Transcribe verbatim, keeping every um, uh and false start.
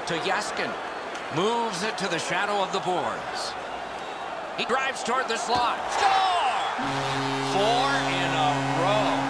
to Yaskin. Moves it to the shadow of the boards. He drives toward the slot. Score! Four in a row.